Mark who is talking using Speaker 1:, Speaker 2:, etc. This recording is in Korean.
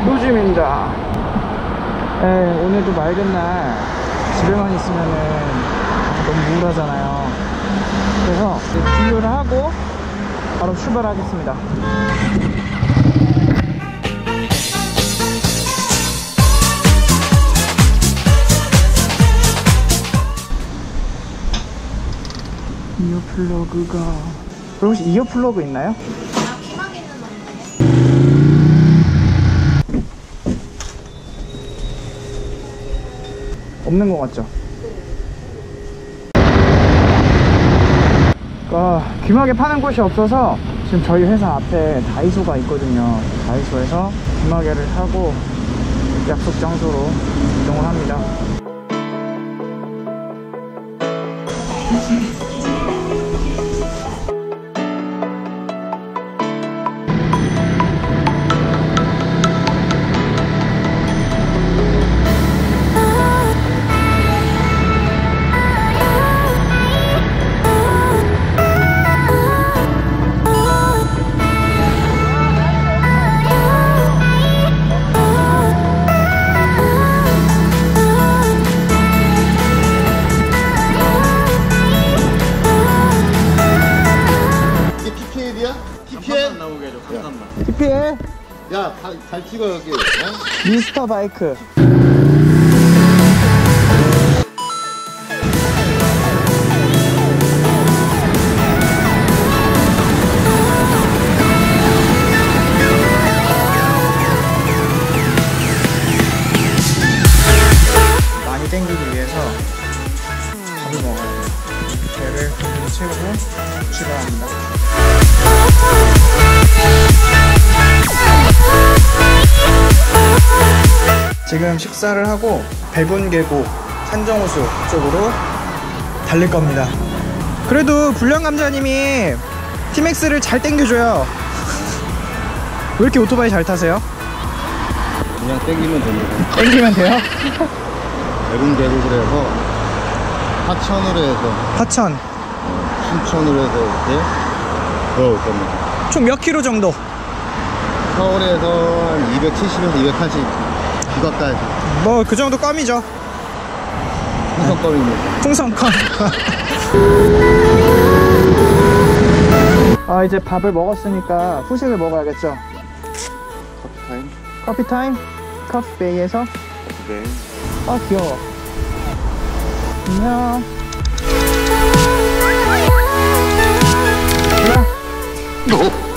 Speaker 1: 요즘입니다. 오늘도 맑은 날 집에만 있으면은 너무 우울하잖아요. 그래서 진료를 하고 바로 출발하겠습니다. 이어플러그가 혹시 이어플러그 있나요?
Speaker 2: 귀마개는 없는데.
Speaker 1: 없는 것 같죠? 귀마개 파는 곳이 없어서 지금 저희 회사 앞에 다이소가 있거든요. 다이소에서 귀마개를 사고 약속 장소로 이동을 합니다. TPL?
Speaker 3: 야, 잘 찍어 여기. 어?
Speaker 1: 미스터 바이크. 많이 땡기기 위해서 밥을 먹어야 돼요. 배를 채우고 출발합니다. 지금 식사를 하고 백운계곡 산정호수 쪽으로 달릴 겁니다. 그래도 불량감자님이 티맥스를 잘 땡겨줘요. 왜 이렇게 오토바이 잘 타세요?
Speaker 3: 그냥 땡기면 됩니다.
Speaker 1: 땡기면 돼요?
Speaker 3: 백운계곡을 해서 하천으로 해서
Speaker 1: 하천
Speaker 3: 순천으로 해서 이렇게 걸어올 겁니다.
Speaker 1: 총 몇 킬로 정도?
Speaker 3: 서울에서 한 270에서 280 기가까지.
Speaker 1: 뭐 그 정도 껌이죠.
Speaker 3: 풍선껌입니다.
Speaker 1: 풍선껌. 이제 밥을 먹었으니까 후식을 먹어야겠죠.
Speaker 3: 커피타임?
Speaker 1: 커피타임? 커피베이에서?
Speaker 3: 네.
Speaker 1: 귀여워. 안녕.
Speaker 3: 어?